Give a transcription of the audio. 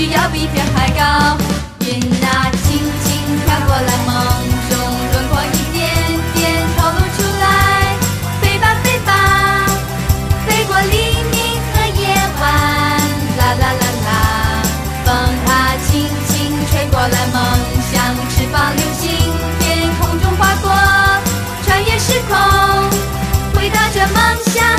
须要比天还高。云啊，轻轻飘过来，梦中轮廓一点点透露出来。飞吧飞吧，飞过黎明和夜晚，啦啦啦啦。风啊，轻轻吹过来，梦像翅膀流星，天空中划过，穿越时空，回到这梦想。